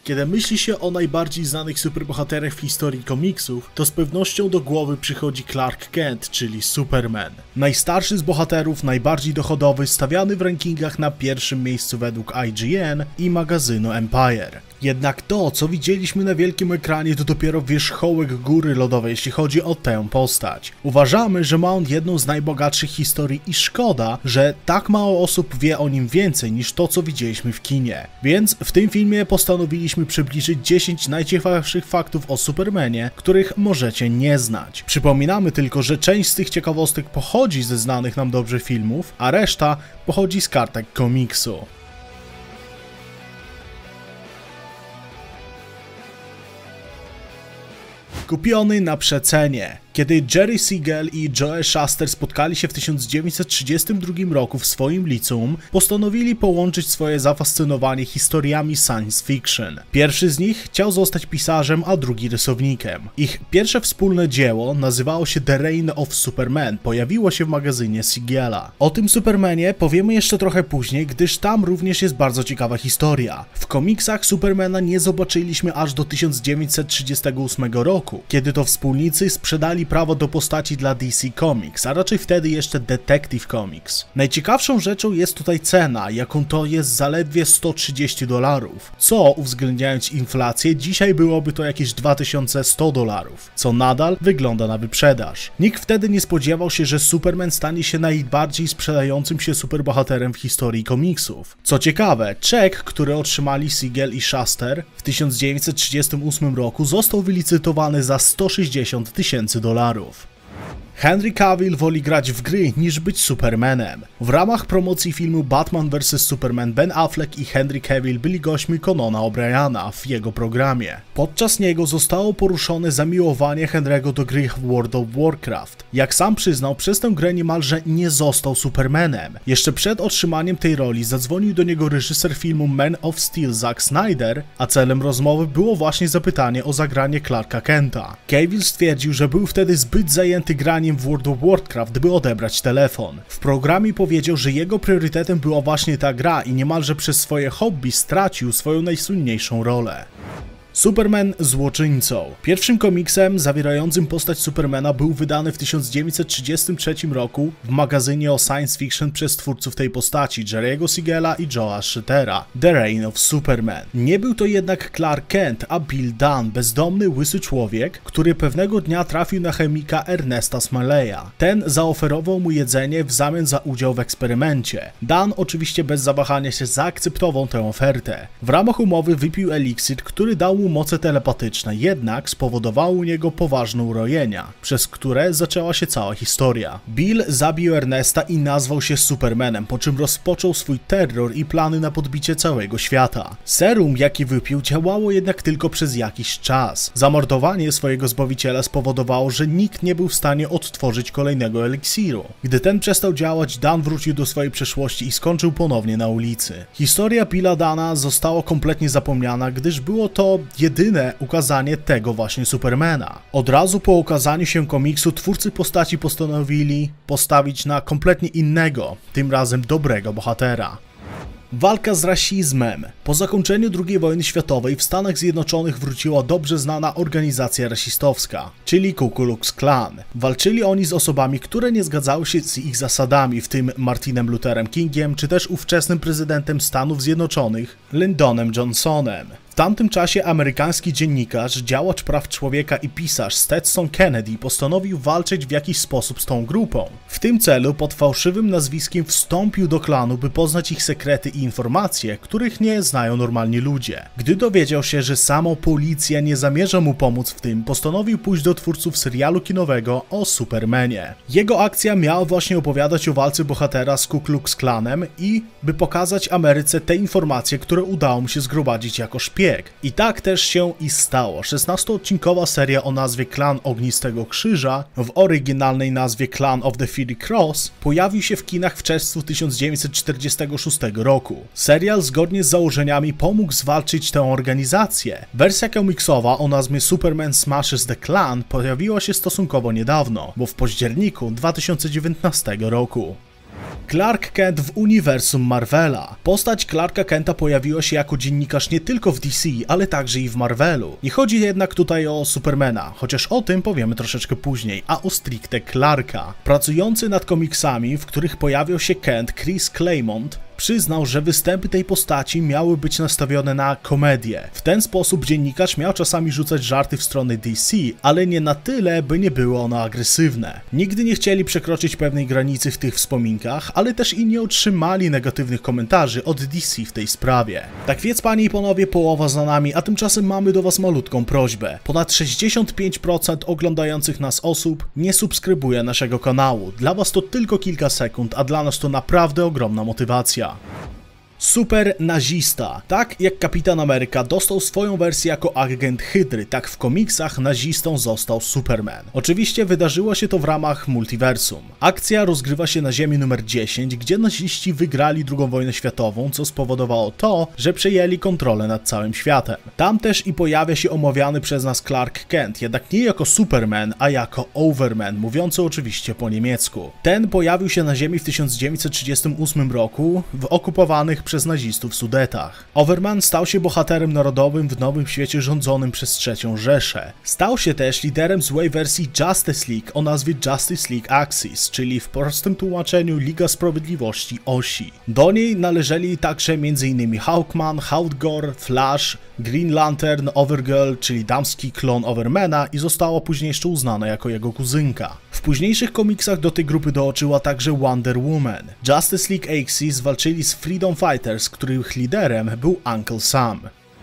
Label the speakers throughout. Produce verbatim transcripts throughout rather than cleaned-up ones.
Speaker 1: Kiedy myśli się o najbardziej znanych superbohaterach w historii komiksów, to z pewnością do głowy przychodzi Clark Kent, czyli Superman. Najstarszy z bohaterów, najbardziej dochodowy, stawiany w rankingach na pierwszym miejscu według I G N i magazynu Empire. Jednak to, co widzieliśmy na wielkim ekranie, to dopiero wierzchołek góry lodowej, jeśli chodzi o tę postać. Uważamy, że ma on jedną z najbogatszych historii i szkoda, że tak mało osób wie o nim więcej niż to, co widzieliśmy w kinie. Więc w tym filmie postanowiliśmy przybliżyć dziesięć najciekawszych faktów o Supermanie, których możecie nie znać. Przypominamy tylko, że część z tych ciekawostek pochodzi ze znanych nam dobrze filmów, a reszta pochodzi z kartek komiksu. Kupiony na przecenie. Kiedy Jerry Siegel i Joe Shuster spotkali się w tysiąc dziewięćset trzydziestym drugim roku w swoim liceum, postanowili połączyć swoje zafascynowanie historiami science fiction. Pierwszy z nich chciał zostać pisarzem, a drugi rysownikiem. Ich pierwsze wspólne dzieło nazywało się The Reign of Superman, pojawiło się w magazynie Siegela. O tym Supermanie powiemy jeszcze trochę później, gdyż tam również jest bardzo ciekawa historia. W komiksach Supermana nie zobaczyliśmy aż do tysiąc dziewięćset trzydziestego ósmego roku, kiedy to wspólnicy sprzedali prawo do postaci dla D C Comics, a raczej wtedy jeszcze Detective Comics. Najciekawszą rzeczą jest tutaj cena, jaką to jest zaledwie sto trzydzieści dolarów, co uwzględniając inflację dzisiaj byłoby to jakieś dwa tysiące sto dolarów, co nadal wygląda na wyprzedaż. Nikt wtedy nie spodziewał się, że Superman stanie się najbardziej sprzedającym się superbohaterem w historii komiksów. Co ciekawe, czek, który otrzymali Siegel i Shuster w tysiąc dziewięćset trzydziestym ósmym roku został wylicytowany za sto sześćdziesiąt tysięcy dolarów. Henry Cavill woli grać w gry niż być Supermanem. W ramach promocji filmu Batman versus. Superman Ben Affleck i Henry Cavill byli gośćmi Conana O'Briana w jego programie. Podczas niego zostało poruszone zamiłowanie Henry'ego do gry w World of Warcraft. Jak sam przyznał, przez tę grę niemalże nie został Supermanem. Jeszcze przed otrzymaniem tej roli zadzwonił do niego reżyser filmu Man of Steel Zack Snyder, a celem rozmowy było właśnie zapytanie o zagranie Clarka Kenta. Cavill stwierdził, że był wtedy zbyt zajęty graniem w World of Warcraft, by odebrać telefon. W programie powiedział, że jego priorytetem była właśnie ta gra i niemalże przez swoje hobby stracił swoją najsłynniejszą rolę. Superman złoczyńcą. Pierwszym komiksem zawierającym postać Supermana był wydany w tysiąc dziewięćset trzydziestym trzecim roku w magazynie o science fiction przez twórców tej postaci, Jerry'ego Siegela i Joe'a Shuttera, The Reign of Superman. Nie był to jednak Clark Kent, a Bill Dunn, bezdomny, łysy człowiek, który pewnego dnia trafił na chemika Ernesta Smileya. Ten zaoferował mu jedzenie w zamian za udział w eksperymencie. Dunn oczywiście bez zawahania się zaakceptował tę ofertę. W ramach umowy wypił eliksir, który dał mu moce telepatyczne, jednak spowodowało u niego poważne urojenia, przez które zaczęła się cała historia. Bill zabił Ernesta i nazwał się Supermanem, po czym rozpoczął swój terror i plany na podbicie całego świata. Serum, jaki wypił, działało jednak tylko przez jakiś czas. Zamordowanie swojego zbawiciela spowodowało, że nikt nie był w stanie odtworzyć kolejnego eliksiru. Gdy ten przestał działać, Dunn wrócił do swojej przeszłości i skończył ponownie na ulicy. Historia Billa Dunna została kompletnie zapomniana, gdyż było to jedyne ukazanie tego właśnie Supermana. Od razu po ukazaniu się komiksu twórcy postaci postanowili postawić na kompletnie innego, tym razem dobrego bohatera. Walka z rasizmem. Po zakończeniu drugiej wojny światowej w Stanach Zjednoczonych wróciła dobrze znana organizacja rasistowska, czyli Ku Klux Klan. Walczyli oni z osobami, które nie zgadzały się z ich zasadami, w tym Martinem Lutherem Kingiem, czy też ówczesnym prezydentem Stanów Zjednoczonych, Lyndonem Johnsonem. W tamtym czasie amerykański dziennikarz, działacz praw człowieka i pisarz Stetson Kennedy postanowił walczyć w jakiś sposób z tą grupą. W tym celu pod fałszywym nazwiskiem wstąpił do klanu, by poznać ich sekrety i informacje, których nie znają normalni ludzie. Gdy dowiedział się, że sama policja nie zamierza mu pomóc w tym, postanowił pójść do twórców serialu kinowego o Supermanie. Jego akcja miała właśnie opowiadać o walce bohatera z Ku Klux Klanem i by pokazać Ameryce te informacje, które udało mu się zgromadzić jako szpieg. I tak też się i stało. szesnastoodcinkowa seria o nazwie Klan Ognistego Krzyża, w oryginalnej nazwie Clan of the Fiery Cross, pojawił się w kinach w czerwcu tysiąc dziewięćset czterdziestego szóstego roku. Serial zgodnie z założeniami pomógł zwalczyć tę organizację. Wersja komiksowa o nazwie Superman Smashes the Klan pojawiła się stosunkowo niedawno, bo w październiku dwa tysiące dziewiętnastego roku. Clark Kent w uniwersum Marvela. Postać Clarka Kenta pojawiła się jako dziennikarz nie tylko w D C, ale także i w Marvelu. Nie chodzi jednak tutaj o Supermana, chociaż o tym powiemy troszeczkę później, a o stricte Clarka. Pracujący nad komiksami, w których pojawiał się Kent, Chris Claremont, przyznał, że występy tej postaci miały być nastawione na komedię. W ten sposób dziennikarz miał czasami rzucać żarty w stronę D C, ale nie na tyle, by nie było ono agresywne. Nigdy nie chcieli przekroczyć pewnej granicy w tych wspominkach, ale też i nie otrzymali negatywnych komentarzy od D C w tej sprawie. Tak więc, panie i panowie, połowa za nami, a tymczasem mamy do was malutką prośbę. Ponad sześćdziesiąt pięć procent oglądających nas osób nie subskrybuje naszego kanału. Dla was to tylko kilka sekund, a dla nas to naprawdę ogromna motywacja. Super nazista. Tak jak Kapitan Ameryka dostał swoją wersję jako agent Hydry, tak w komiksach nazistą został Superman. Oczywiście wydarzyło się to w ramach multiversum. Akcja rozgrywa się na Ziemi numer dziesięć, gdzie naziści wygrali drugą wojnę światową, co spowodowało to, że przejęli kontrolę nad całym światem. Tam też i pojawia się omawiany przez nas Clark Kent, jednak nie jako Superman, a jako Overman, mówiący oczywiście po niemiecku. Ten pojawił się na Ziemi w tysiąc dziewięćset trzydziestym ósmym roku w okupowanych przez nazistów Sudetach. Overman stał się bohaterem narodowym w nowym świecie rządzonym przez trzecią Rzeszę. Stał się też liderem złej wersji Justice League o nazwie Justice League Axis, czyli w prostym tłumaczeniu Liga Sprawiedliwości Osi. Do niej należeli także między innymi Hawkman, Hawkgore, Flash, Green Lantern, Overgirl, czyli damski klon Overmana i została później jeszcze uznana jako jego kuzynka. W późniejszych komiksach do tej grupy dołączyła także Wonder Woman. Justice League Axis walczyli z Freedom Fighters, których liderem był Uncle Sam.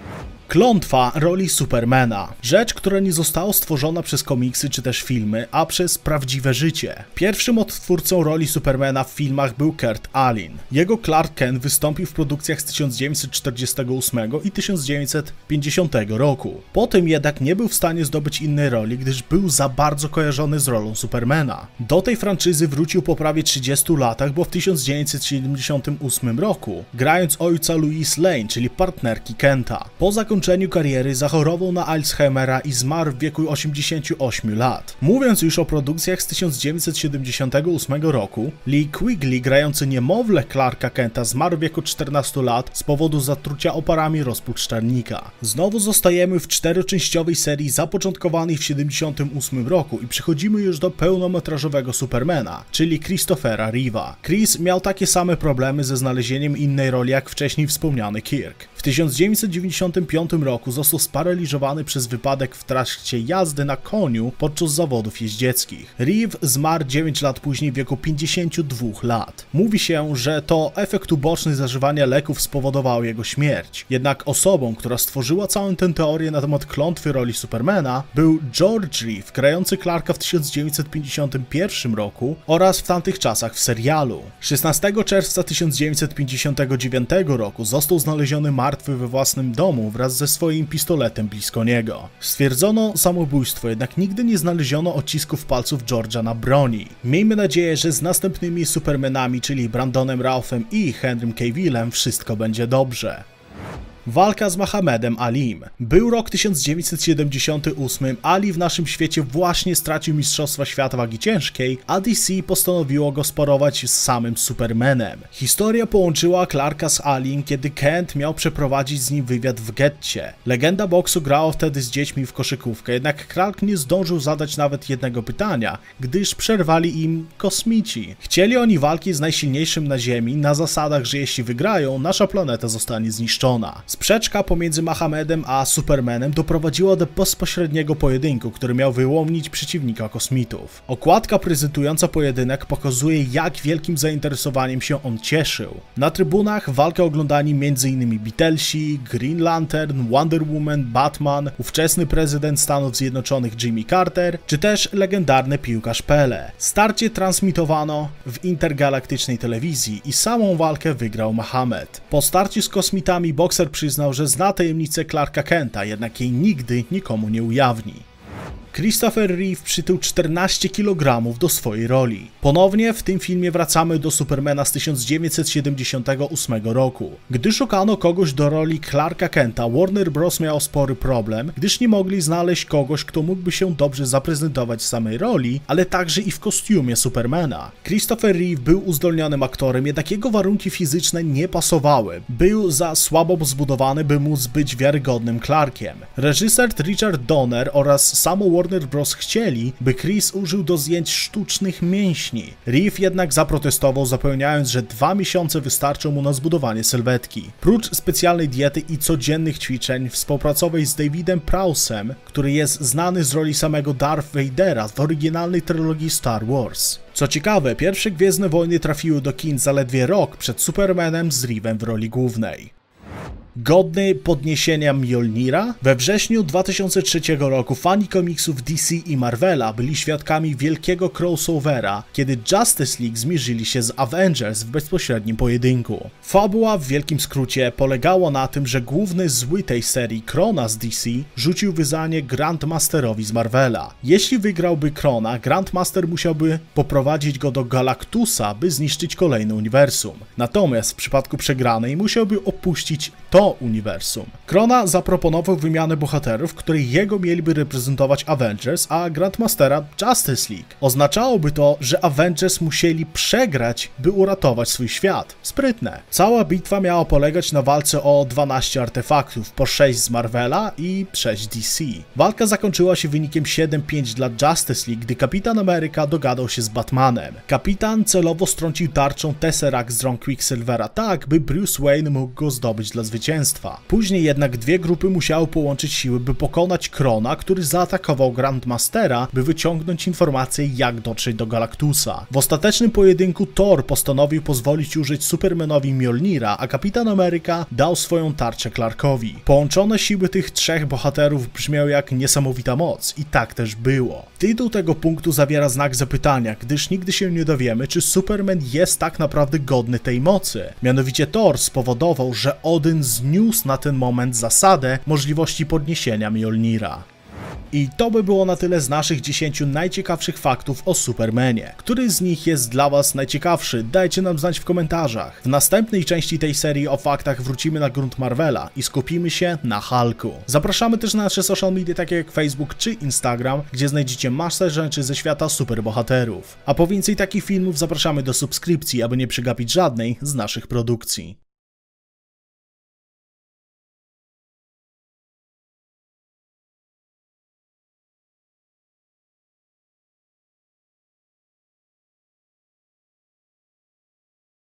Speaker 1: Klątwa roli Supermana. Rzecz, która nie została stworzona przez komiksy czy też filmy, a przez prawdziwe życie. Pierwszym odtwórcą roli Supermana w filmach był Kurt Allen. Jego Clark Kent wystąpił w produkcjach z tysiąc dziewięćset czterdziestego ósmego i tysiąc dziewięćset pięćdziesiątego roku. Potem jednak nie był w stanie zdobyć innej roli, gdyż był za bardzo kojarzony z rolą Supermana. Do tej franczyzy wrócił po prawie trzydziestu latach, bo w tysiąc dziewięćset siedemdziesiątym ósmym roku, grając ojca Louise Lane, czyli partnerki Kenta. Po zakończeniu kariery zachorował na Alzheimera i zmarł w wieku osiemdziesięciu ośmiu lat. Mówiąc już o produkcjach z tysiąc dziewięćset siedemdziesiątego ósmego roku, Lee Quigley, grający niemowlę Clarka Kenta, zmarł w wieku czternastu lat z powodu zatrucia oparami rozpuszczalnika. Znowu zostajemy w czteroczęściowej serii zapoczątkowanej w siedemdziesiątym ósmym roku i przechodzimy już do pełnometrażowego Supermana, czyli Christophera Reeve'a. Chris miał takie same problemy ze znalezieniem innej roli jak wcześniej wspomniany Kirk. W tysiąc dziewięćset dziewięćdziesiątym piątym roku został sparaliżowany przez wypadek w trakcie jazdy na koniu podczas zawodów jeździeckich. Reeve zmarł dziewięć lat później w wieku pięćdziesięciu dwóch lat. Mówi się, że to efekt uboczny zażywania leków spowodował jego śmierć. Jednak osobą, która stworzyła całą tę teorię na temat klątwy roli Supermana, był George Reeve, grający Clarka w tysiąc dziewięćset pięćdziesiątym pierwszym roku oraz w tamtych czasach w serialu. szesnastego czerwca tysiąc dziewięćset pięćdziesiątego dziewiątego roku został znaleziony martwy we własnym domu wraz ze swoim pistoletem blisko niego. Stwierdzono samobójstwo, jednak nigdy nie znaleziono odcisków palców George'a na broni. Miejmy nadzieję, że z następnymi Supermanami, czyli Brandonem Routh'em i Henrym Cavillem, wszystko będzie dobrze. Walka z Muhammadem Alim. Był rok tysiąc dziewięćset siedemdziesiąty ósmy, Ali w naszym świecie właśnie stracił Mistrzostwa Świata Wagi Ciężkiej, a D C postanowiło go sparować z samym Supermanem. Historia połączyła Clarka z Alim, kiedy Kent miał przeprowadzić z nim wywiad w getcie. Legenda boksu grała wtedy z dziećmi w koszykówkę, jednak Clark nie zdążył zadać nawet jednego pytania, gdyż przerwali im kosmici. Chcieli oni walki z najsilniejszym na Ziemi na zasadach, że jeśli wygrają, nasza planeta zostanie zniszczona. Sprzeczka pomiędzy Muhammadem a Supermanem doprowadziła do bezpośredniego pojedynku, który miał wyłonić przeciwnika kosmitów. Okładka prezentująca pojedynek pokazuje, jak wielkim zainteresowaniem się on cieszył. Na trybunach walkę oglądali między innymi Beatlesi, Green Lantern, Wonder Woman, Batman, ówczesny prezydent Stanów Zjednoczonych Jimmy Carter, czy też legendarny piłkarz Pele. Starcie transmitowano w intergalaktycznej telewizji i samą walkę wygrał Muhammad. Po starciu z kosmitami bokser przyznał, że zna tajemnicę Clarka Kenta, jednak jej nigdy nikomu nie ujawni. Christopher Reeve przytył czternaście kilogramów do swojej roli. Ponownie w tym filmie wracamy do Supermana z tysiąc dziewięćset siedemdziesiątego ósmego roku. Gdy szukano kogoś do roli Clarka Kenta, Warner Bros. Miał spory problem, gdyż nie mogli znaleźć kogoś, kto mógłby się dobrze zaprezentować w samej roli, ale także i w kostiumie Supermana. Christopher Reeve był uzdolnionym aktorem, jednak jego warunki fizyczne nie pasowały. Był za słabo zbudowany, by móc być wiarygodnym Clarkiem. Reżyser Richard Donner oraz samo Warner Bros. Chcieli, by Chris użył do zdjęć sztucznych mięśni. Reeve jednak zaprotestował, zapewniając, że dwa miesiące wystarczą mu na zbudowanie sylwetki. Prócz specjalnej diety i codziennych ćwiczeń współpracował z Davidem Prowsem, który jest znany z roli samego Darth Vadera w oryginalnej trylogii Star Wars. Co ciekawe, pierwsze Gwiezdne Wojny trafiły do kin zaledwie rok przed Supermanem z Reevem w roli głównej. Godny podniesienia Mjolnira? We wrześniu dwa tysiące trzeciego roku fani komiksów D C i Marvela byli świadkami wielkiego crossovera, kiedy Justice League zmierzyli się z Avengers w bezpośrednim pojedynku. Fabuła w wielkim skrócie polegała na tym, że główny zły tej serii, Krona z D C, rzucił wyzwanie Grandmasterowi z Marvela. Jeśli wygrałby Krona, Grandmaster musiałby poprowadzić go do Galactusa, by zniszczyć kolejne uniwersum. Natomiast w przypadku przegranej musiałby opuścić to uniwersum. Krona zaproponował wymianę bohaterów, których jego mieliby reprezentować Avengers, a Grandmastera Justice League. Oznaczałoby to, że Avengers musieli przegrać, by uratować swój świat. Sprytne. Cała bitwa miała polegać na walce o dwanaście artefaktów, po sześć z Marvela i sześć D C. Walka zakończyła się wynikiem siedem pięć dla Justice League, gdy Kapitan Ameryka dogadał się z Batmanem. Kapitan celowo strącił tarczą Tesseract z rąk Quicksilvera tak, by Bruce Wayne mógł go zdobyć dla zwycięstwa. Później jednak dwie grupy musiały połączyć siły, by pokonać Krona, który zaatakował Grandmastera, by wyciągnąć informacje, jak dotrzeć do Galactusa. W ostatecznym pojedynku Thor postanowił pozwolić użyć Supermanowi Mjolnira, a Kapitan Ameryka dał swoją tarczę Clarkowi. Połączone siły tych trzech bohaterów brzmiały jak niesamowita moc i tak też było. Tytuł tego punktu zawiera znak zapytania, gdyż nigdy się nie dowiemy, czy Superman jest tak naprawdę godny tej mocy. Mianowicie Thor spowodował, że Odyn zniósł na ten moment zasadę możliwości podniesienia Mjolnira. I to by było na tyle z naszych dziesięciu najciekawszych faktów o Supermanie. Który z nich jest dla was najciekawszy? Dajcie nam znać w komentarzach. W następnej części tej serii o faktach wrócimy na grunt Marvela i skupimy się na Hulku. Zapraszamy też na nasze social media takie jak Facebook czy Instagram, gdzie znajdziecie masę rzeczy ze świata superbohaterów. A po więcej takich filmów zapraszamy do subskrypcji, aby nie przegapić żadnej z naszych produkcji.